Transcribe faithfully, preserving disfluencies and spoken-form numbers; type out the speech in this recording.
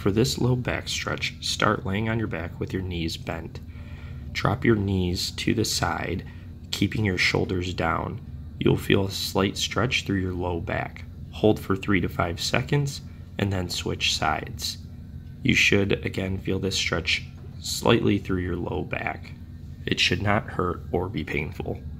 For this low back stretch, start laying on your back with your knees bent. Drop your knees to the side, keeping your shoulders down. You'll feel a slight stretch through your low back. Hold for three to five seconds, and then switch sides. You should again feel this stretch slightly through your low back. It should not hurt or be painful.